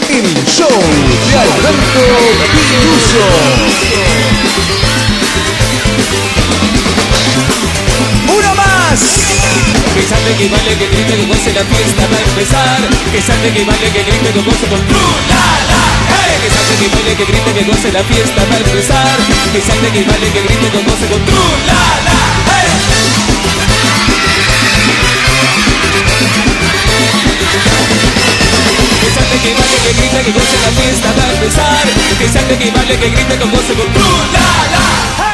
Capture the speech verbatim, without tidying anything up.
El show de Alberto Piluso. ¡Uno más! Que salte, que vale, que grite, que goce, la fiesta va a empezar. Que salte, que vale, que grite, que goce con tru, la, la, hey. Que salte, que vale, que grite, que goce, la fiesta va a empezar. Que salte, que vale, que grite, que goce con tru, la, la, hey. Que salte, que vale, que grite, que goce, la fiesta va a empezar. Que salte, que vale, que grite, que goce con tru, la, la, hey.